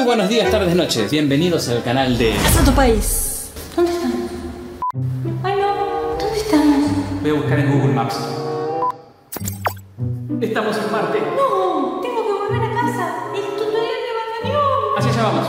buenos días, tardes, noches. Bienvenidos al canal de ¡A tu país! ¿Dónde están? ¡Ay no! ¿Dónde están? Voy a buscar en Google Maps. Estamos en Marte. ¡No! Tengo que volver a casa. El tutorial de bandoneón. Así ya vamos.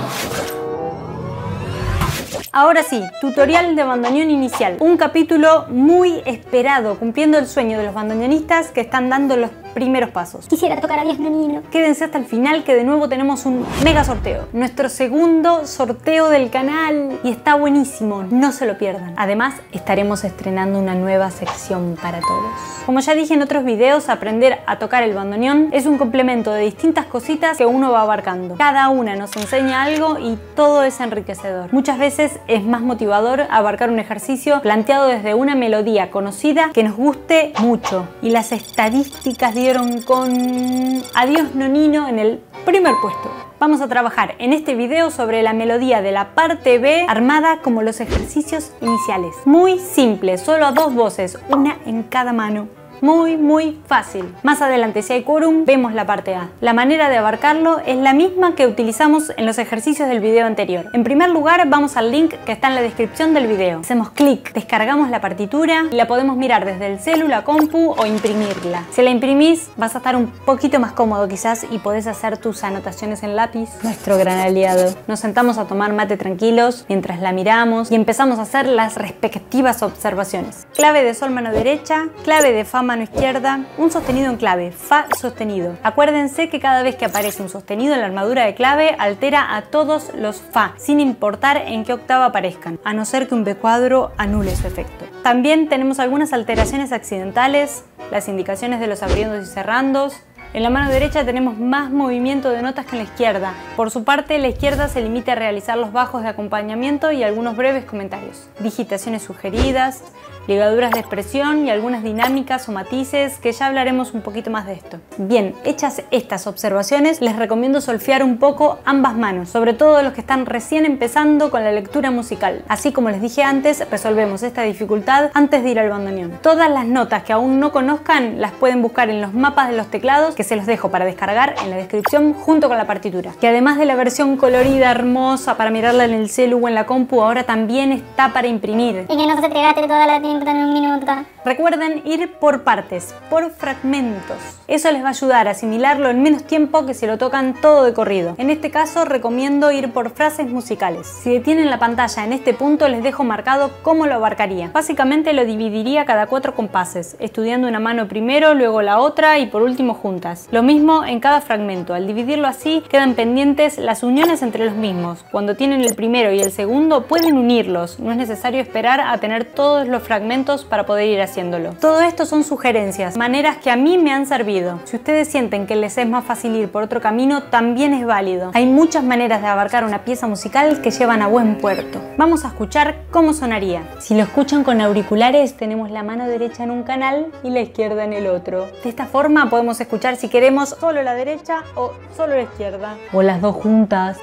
Ahora sí, tutorial de bandoneón inicial. Un capítulo muy esperado, cumpliendo el sueño de los bandoneonistas que están dando los primeros pasos. Quisiera tocar a Dios Nonino. Quédense hasta el final que de nuevo tenemos un mega sorteo. Nuestro segundo sorteo del canal y está buenísimo, no se lo pierdan. Además, estaremos estrenando una nueva sección para todos. Como ya dije en otros videos, aprender a tocar el bandoneón es un complemento de distintas cositas que uno va abarcando. Cada una nos enseña algo y todo es enriquecedor. Muchas veces es más motivador abarcar un ejercicio planteado desde una melodía conocida que nos guste mucho. Y las estadísticas dieron con Adiós Nonino en el primer puesto. Vamos a trabajar en este video sobre la melodía de la parte B armada como los ejercicios iniciales. Muy simple, solo a dos voces, una en cada mano. Muy fácil. Más adelante, si hay quórum, vemos la parte A. La manera de abarcarlo es la misma que utilizamos en los ejercicios del video anterior. En primer lugar, vamos al link que está en la descripción del video. Hacemos clic, descargamos la partitura y la podemos mirar desde el celu, la compu o imprimirla. Si la imprimís, vas a estar un poquito más cómodo quizás y podés hacer tus anotaciones en lápiz. Nuestro gran aliado. Nos sentamos a tomar mate tranquilos mientras la miramos y empezamos a hacer las respectivas observaciones. Clave de sol mano derecha, clave de fa mano izquierda, un sostenido en clave, fa sostenido. Acuérdense que cada vez que aparece un sostenido en la armadura de clave altera a todos los fa, sin importar en qué octava aparezcan, a no ser que un B cuadro anule su efecto. También tenemos algunas alteraciones accidentales, las indicaciones de los abriendos y cerrandos. En la mano derecha tenemos más movimiento de notas que en la izquierda. Por su parte, la izquierda se limita a realizar los bajos de acompañamiento y algunos breves comentarios. Digitaciones sugeridas, ligaduras de expresión y algunas dinámicas o matices que ya hablaremos un poquito más de esto. Bien, hechas estas observaciones, les recomiendo solfear un poco ambas manos, sobre todo los que están recién empezando con la lectura musical. Así como les dije antes, resolvemos esta dificultad antes de ir al bandoneón. Todas las notas que aún no conozcan las pueden buscar en los mapas de los teclados que se los dejo para descargar en la descripción junto con la partitura. Que además de la versión colorida, hermosa para mirarla en el celu o en la compu, ahora también está para imprimir. Y que no se te gaste toda la tinta en un minuto. Recuerden ir por partes, por fragmentos. Eso les va a ayudar a asimilarlo en menos tiempo que si lo tocan todo de corrido. En este caso recomiendo ir por frases musicales. Si detienen la pantalla en este punto les dejo marcado cómo lo abarcaría. Básicamente lo dividiría cada 4 compases, estudiando una mano primero, luego la otra y por último juntas. Lo mismo en cada fragmento. Al dividirlo así quedan pendientes las uniones entre los mismos. Cuando tienen el primero y el segundo pueden unirlos. No es necesario esperar a tener todos los fragmentos para poder ir haciéndolo. Todo esto son sugerencias, maneras que a mí me han servido. Si ustedes sienten que les es más fácil ir por otro camino, también es válido. Hay muchas maneras de abarcar una pieza musical que llevan a buen puerto. Vamos a escuchar cómo sonaría. Si lo escuchan con auriculares, tenemos la mano derecha en un canal y la izquierda en el otro. De esta forma podemos escuchar si queremos solo la derecha o solo la izquierda. O las dos juntas.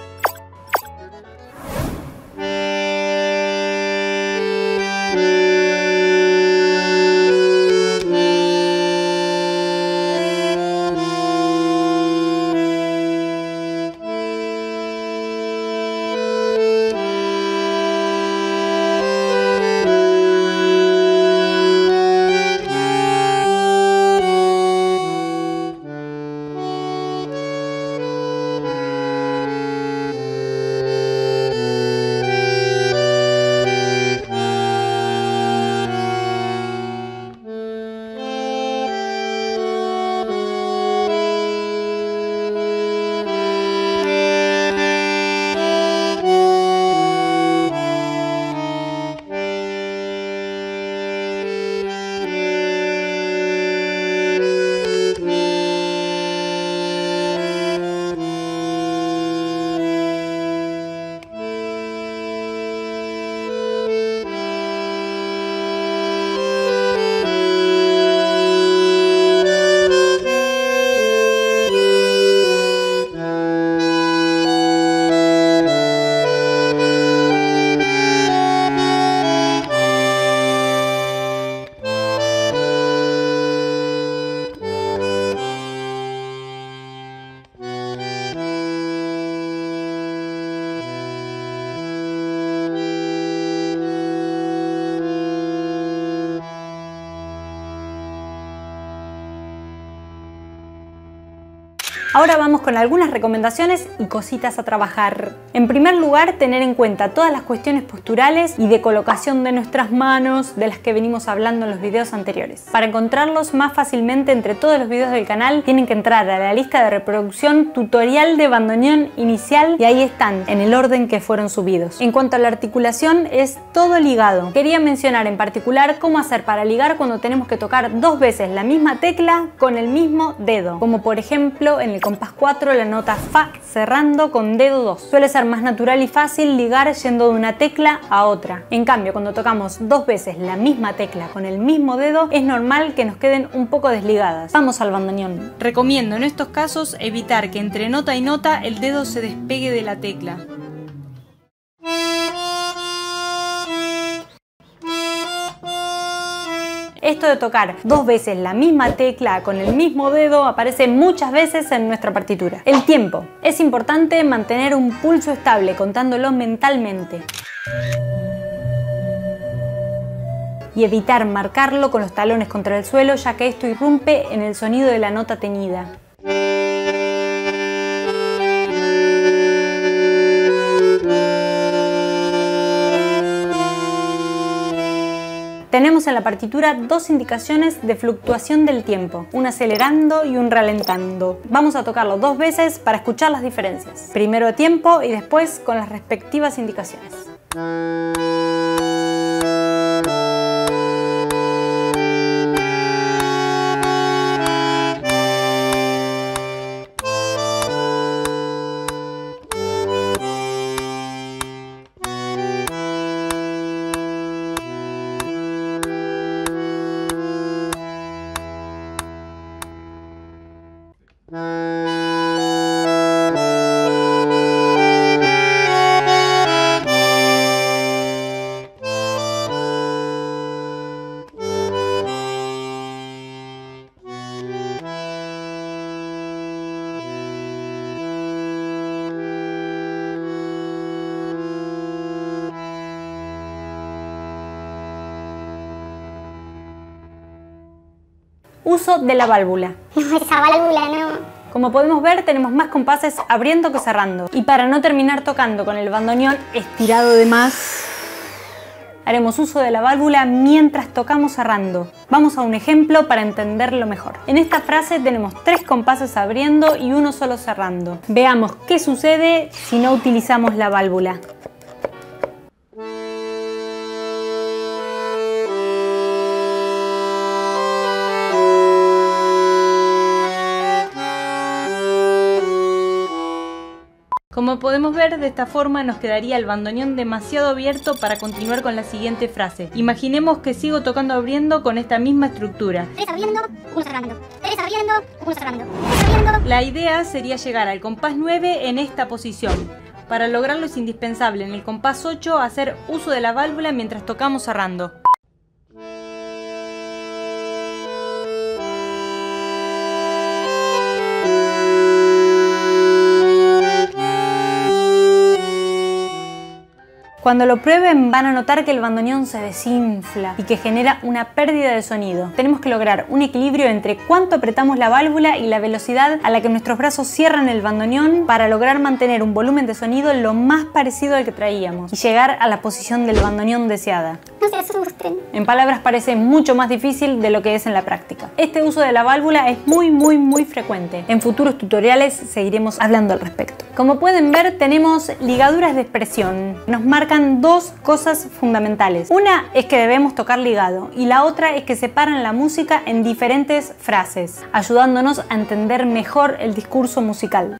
Ahora vamos con algunas recomendaciones y cositas a trabajar. En primer lugar, tener en cuenta todas las cuestiones posturales y de colocación de nuestras manos de las que venimos hablando en los videos anteriores. Para encontrarlos más fácilmente entre todos los videos del canal, tienen que entrar a la lista de reproducción tutorial de bandoneón inicial y ahí están, en el orden que fueron subidos. En cuanto a la articulación, es todo ligado. Quería mencionar en particular cómo hacer para ligar cuando tenemos que tocar 2 veces la misma tecla con el mismo dedo, como por ejemplo en el compás 4 la nota Fa cerrando con dedo 2. Suele ser más natural y fácil ligar yendo de una tecla a otra. En cambio, cuando tocamos 2 veces la misma tecla con el mismo dedo, es normal que nos queden un poco desligadas. Vamos al bandoneón. Recomiendo en estos casos evitar que entre nota y nota el dedo se despegue de la tecla. Esto de tocar 2 veces la misma tecla con el mismo dedo aparece muchas veces en nuestra partitura. El tiempo. Es importante mantener un pulso estable contándolo mentalmente. Y evitar marcarlo con los talones contra el suelo, ya que esto irrumpe en el sonido de la nota teñida. Tenemos en la partitura 2 indicaciones de fluctuación del tiempo, un acelerando y un ralentando. Vamos a tocarlo 2 veces para escuchar las diferencias. Primero a tiempo y después con las respectivas indicaciones. Uso de la válvula. No, esa válvula no. Como podemos ver, tenemos más compases abriendo que cerrando. Y para no terminar tocando con el bandoneón estirado de más, haremos uso de la válvula mientras tocamos cerrando. Vamos a un ejemplo para entenderlo mejor. En esta frase tenemos 3 compases abriendo y 1 solo cerrando. Veamos qué sucede si no utilizamos la válvula. Como podemos ver, de esta forma nos quedaría el bandoneón demasiado abierto para continuar con la siguiente frase. Imaginemos que sigo tocando abriendo con esta misma estructura. 3 abriendo, 1 cerrando. 3 abriendo, 1 cerrando. 3 abriendo. La idea sería llegar al compás 9 en esta posición. Para lograrlo es indispensable en el compás 8 hacer uso de la válvula mientras tocamos cerrando. Cuando lo prueben van a notar que el bandoneón se desinfla y que genera una pérdida de sonido. Tenemos que lograr un equilibrio entre cuánto apretamos la válvula y la velocidad a la que nuestros brazos cierran el bandoneón para lograr mantener un volumen de sonido lo más parecido al que traíamos y llegar a la posición del bandoneón deseada. No se asusten. En palabras parece mucho más difícil de lo que es en la práctica. Este uso de la válvula es muy frecuente. En futuros tutoriales seguiremos hablando al respecto. Como pueden ver, tenemos ligaduras de expresión. Nos marcan 2 cosas fundamentales. Una es que debemos tocar ligado y la otra es que separan la música en diferentes frases, ayudándonos a entender mejor el discurso musical.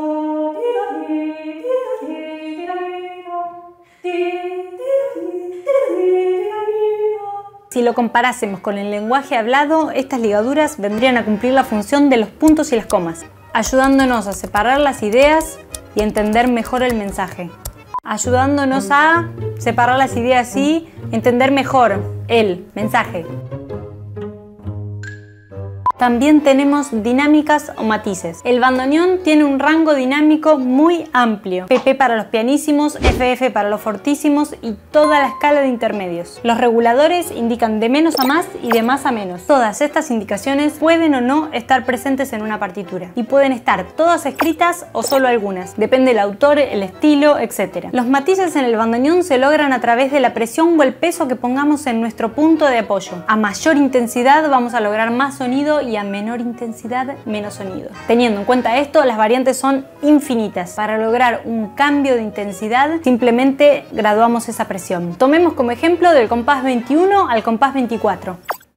Si lo comparásemos con el lenguaje hablado, estas ligaduras vendrían a cumplir la función de los puntos y las comas, ayudándonos a separar las ideas y entender mejor el mensaje. Ayudándonos a separar las ideas y entender mejor el mensaje. También tenemos dinámicas o matices. El bandoneón tiene un rango dinámico muy amplio. PP para los pianísimos, FF para los fortísimos y toda la escala de intermedios. Los reguladores indican de menos a más y de más a menos. Todas estas indicaciones pueden o no estar presentes en una partitura y pueden estar todas escritas o solo algunas. Depende del autor, el estilo, etc. Los matices en el bandoneón se logran a través de la presión o el peso que pongamos en nuestro punto de apoyo. A mayor intensidad vamos a lograr más sonido y a menor intensidad menos sonido. Teniendo en cuenta esto, las variantes son infinitas. Para lograr un cambio de intensidad simplemente graduamos esa presión. Tomemos como ejemplo del compás 21 al compás 24.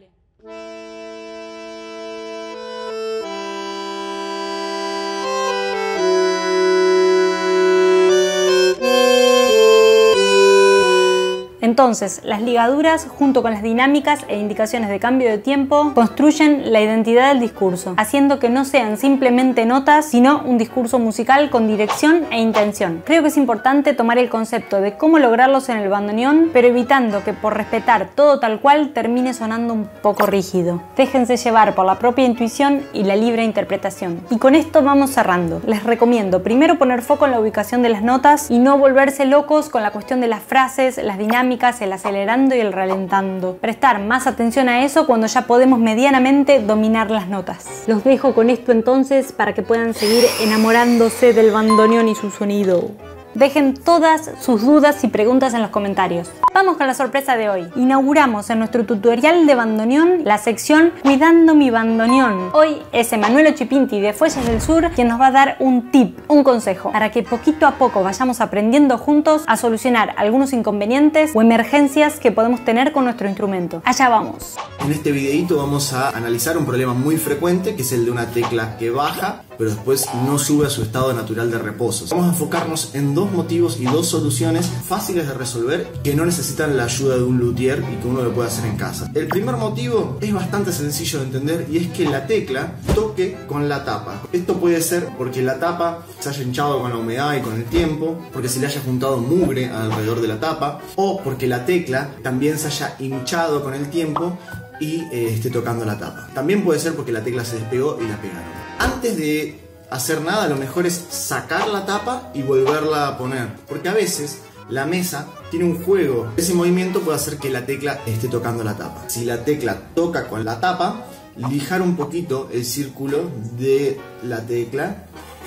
Entonces, las ligaduras junto con las dinámicas e indicaciones de cambio de tiempo construyen la identidad del discurso, haciendo que no sean simplemente notas, sino un discurso musical con dirección e intención. Creo que es importante tomar el concepto de cómo lograrlos en el bandoneón, pero evitando que por respetar todo tal cual termine sonando un poco rígido. Déjense llevar por la propia intuición y la libre interpretación. Y con esto vamos cerrando. Les recomiendo primero poner foco en la ubicación de las notas y no volverse locos con la cuestión de las frases, las dinámicas, el acelerando y el ralentando. Prestar más atención a eso cuando ya podemos medianamente dominar las notas. Los dejo con esto entonces para que puedan seguir enamorándose del bandoneón y su sonido. Dejen todas sus dudas y preguntas en los comentarios. Vamos con la sorpresa de hoy. Inauguramos en nuestro tutorial de bandoneón la sección Cuidando mi bandoneón. Hoy es Emanuel Ochipinti de Fuelles del Sur quien nos va a dar un tip, un consejo, para que poquito a poco vayamos aprendiendo juntos a solucionar algunos inconvenientes o emergencias que podemos tener con nuestro instrumento. Allá vamos. En este videito vamos a analizar un problema muy frecuente, que es el de una tecla que baja pero después no sube a su estado natural de reposo. Vamos a enfocarnos en dos motivos y dos soluciones fáciles de resolver que no necesitan la ayuda de un luthier y que uno lo puede hacer en casa. El primer motivo es bastante sencillo de entender y es que la tecla toque con la tapa. Esto puede ser porque la tapa se haya hinchado con la humedad y con el tiempo, porque se le haya juntado mugre alrededor de la tapa o porque la tecla también se haya hinchado con el tiempo y esté tocando la tapa. También puede ser porque la tecla se despegó y la pegaron. Antes de hacer nada, lo mejor es sacar la tapa y volverla a poner, porque a veces la mesa tiene un juego. Ese movimiento puede hacer que la tecla esté tocando la tapa. Si la tecla toca con la tapa, lijar un poquito el círculo de la tecla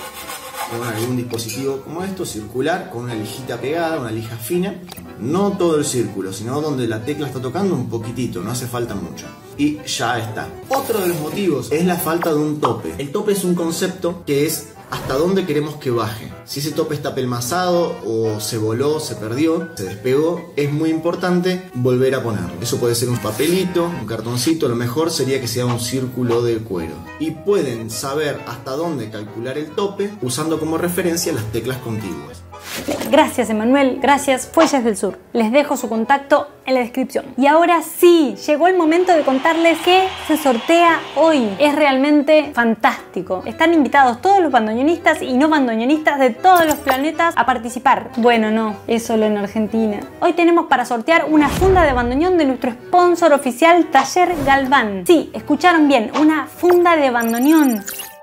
con algún dispositivo como esto, circular, con una lijita pegada, una lija fina. No todo el círculo, sino donde la tecla está tocando un poquitito, no hace falta mucho. Y ya está. Otro de los motivos es la falta de un tope. El tope es un concepto que es hasta dónde queremos que baje. Si ese tope está pelmazado o se voló, se perdió, se despegó, es muy importante volver a ponerlo. Eso puede ser un papelito, un cartoncito, lo mejor sería que sea un círculo de cuero. Y pueden saber hasta dónde calcular el tope usando como referencia las teclas contiguas. Gracias Emanuel, gracias Fuelles del Sur. Les dejo su contacto en la descripción. Y ahora sí, llegó el momento de contarles qué se sortea hoy. Es realmente fantástico. Están invitados todos los bandoneonistas y no bandoneonistas de todos los planetas a participar. Bueno, no, es solo en Argentina. Hoy tenemos para sortear una funda de bandoneón de nuestro sponsor oficial Taller Galván. Sí, escucharon bien, una funda de bandoneón.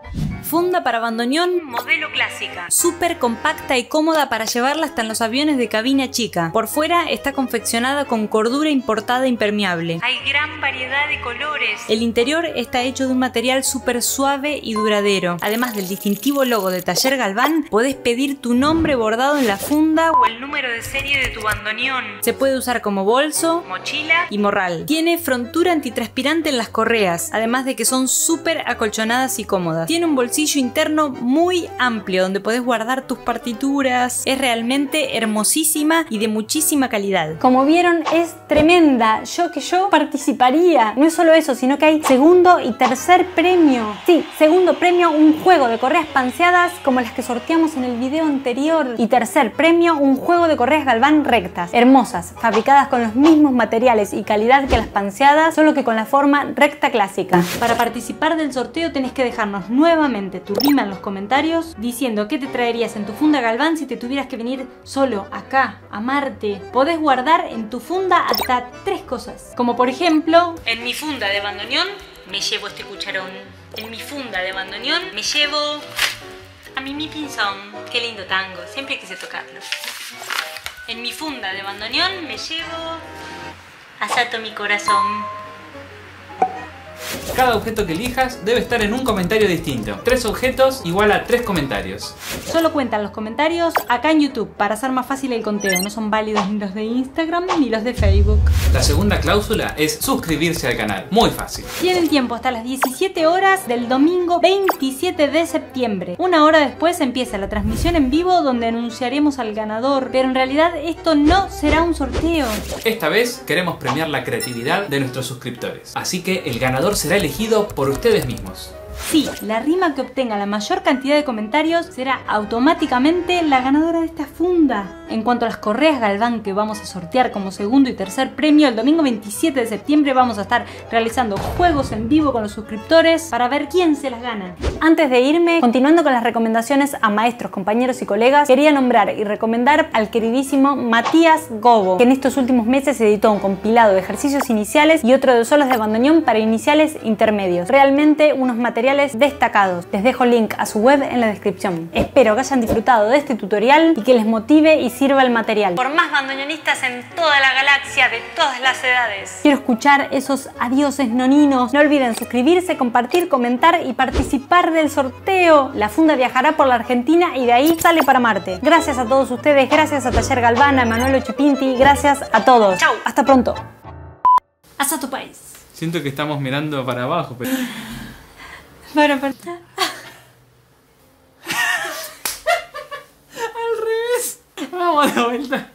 Funda para bandoneón modelo clásica, súper compacta y cómoda para llevarla hasta en los aviones de cabina chica. Por fuera está confeccionada con cordura importada impermeable. Hay gran variedad de colores. El interior está hecho de un material súper suave y duradero. Además del distintivo logo de Taller Galván, podés pedir tu nombre bordado en la funda o el número de serie de tu bandoneón. Se puede usar como bolso, mochila y morral. Tiene frontura antitranspirante en las correas, además de que son súper acolchonadas y cómodas. Tiene un bolsillo interno muy amplio donde podés guardar tus partituras. Es realmente hermosísima y de muchísima calidad. Como vieron, es tremenda. Yo participaría. No es solo eso, sino que hay segundo y tercer premio. Sí, segundo premio, un juego de correas panseadas como las que sorteamos en el video anterior. Y tercer premio, un juego de correas Galván rectas, hermosas, fabricadas con los mismos materiales y calidad que las panseadas, solo que con la forma recta clásica. Para participar del sorteo tenés que dejarnos nuevamente tu rima en los comentarios diciendo qué te traerías en tu funda Galván si te tuvieras que venir solo acá a Marte. Podés guardar en tu funda hasta 3 cosas, como por ejemplo, en mi funda de bandoneón me llevo este cucharón. En mi funda de bandoneón me llevo a Mimi Pinzón. Qué lindo tango, siempre quise tocarlo. En mi funda de bandoneón me llevo a Sato mi corazón. Cada objeto que elijas debe estar en un comentario distinto. 3 objetos igual a 3 comentarios. Solo cuentan los comentarios acá en YouTube para hacer más fácil el conteo. No son válidos ni los de Instagram ni los de Facebook. La segunda cláusula es suscribirse al canal. Muy fácil. Tienen tiempo hasta las 17 horas del domingo 27 de septiembre. Una hora después empieza la transmisión en vivo donde anunciaremos al ganador. Pero en realidad esto no será un sorteo. Esta vez queremos premiar la creatividad de nuestros suscriptores. Así que el ganador será elegido por ustedes mismos. Sí, la rima que obtenga la mayor cantidad de comentarios será automáticamente la ganadora de esta funda. En cuanto a las correas Galván que vamos a sortear como segundo y tercer premio, el domingo 27 de septiembre vamos a estar realizando juegos en vivo con los suscriptores para ver quién se las gana. Antes de irme, continuando con las recomendaciones a maestros, compañeros y colegas, quería nombrar y recomendar al queridísimo Matías Gobo, que en estos últimos meses editó un compilado de ejercicios iniciales y otro de solos de bandoneón para iniciales intermedios. Realmente unos materiales destacados. Les dejo link a su web en la descripción. Espero que hayan disfrutado de este tutorial y que les motive y sirva el material. Por más bandoneonistas en toda la galaxia, de todas las edades. Quiero escuchar esos adioses noninos. No olviden suscribirse, compartir, comentar y participar del sorteo. La funda viajará por la Argentina y de ahí sale para Marte. Gracias a todos ustedes, gracias a Taller Galván, a Emanuel Ochipinti, gracias a todos. Chau, hasta pronto. Hasta tu país. Siento que estamos mirando para abajo, pero... Para apartar. Al revés. Vamos de vuelta.